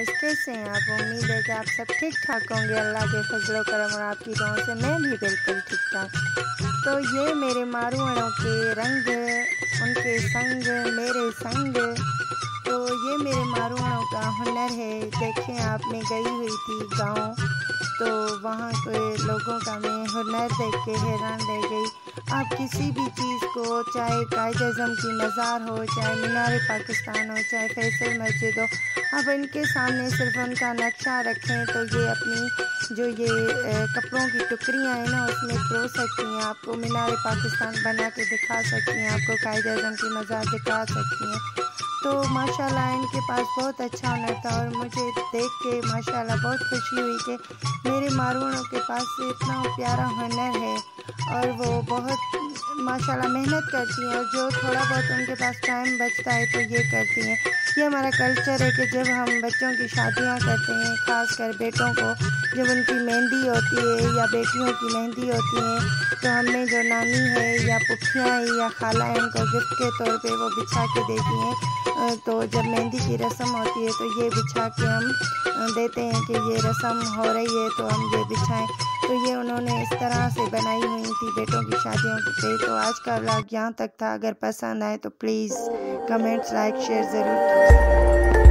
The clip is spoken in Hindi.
व्यूअर्स, कैसे हैं आप? उम्मीद है कि आप सब ठीक ठाक होंगे। अल्लाह के फजलो करम और आपकी दुआओं से मैं भी बिल्कुल ठीक ठाक। तो ये मेरे मारूआनों के रंग, उनके संग मेरे संग। तो ये मेरे मारूआनों का हुनर है। देखें, आप, मैं गई हुई थी गाँव, तो वहाँ के लोगों का मैं हुनर देख के हैरान रह गई। आप किसी भी चीज़ को, चाहे कायद-ए-आज़म की मज़ार हो, चाहे मीनार पाकिस्तान हो, चाहे फैसल मस्जिद हो, आप इनके सामने सिर्फ उनका नक्शा रखें तो ये अपनी जो ये कपड़ों की टुकड़ियाँ हैं ना, उसमें पिरो सकती हैं। आपको मीनार पाकिस्तान बना के दिखा सकती हैं, आपको कायद-ए-आज़म की मज़ार दिखा सकती हैं। तो माशाल्लाह इनके पास बहुत अच्छा हुनर था और मुझे देख के माशाल्लाह बहुत खुशी हुई कि मेरे मारूआनों के पास इतना प्यारा हुनर है और वो बहुत माशाल्लाह मेहनत करती हैं और जो थोड़ा बहुत उनके पास टाइम बचता है तो ये करती हैं। ये हमारा कल्चर है कि जब हम बच्चों की शादियां करते हैं, ख़ासकर बेटों को जब उनकी मेहंदी होती है या बेटियों की मेहंदी होती है, तो हमने जो नानी है या पुफियाँ हैं या खाला है, उनको गिफ्ट के तौर पे वो बिछा के देती हैं। तो जब मेहंदी की रस्म होती है तो ये बिछा के हम देते हैं कि ये रस्म हो रही है तो हम ये बिछाएं। तो ये उन्होंने इस तरह से बनाई हुई थी बेटों की शादियों पे। तो आज का व्लॉग यहाँ तक था। अगर पसंद आए तो प्लीज़ कमेंट्स, लाइक, शेयर ज़रूर कीजिए।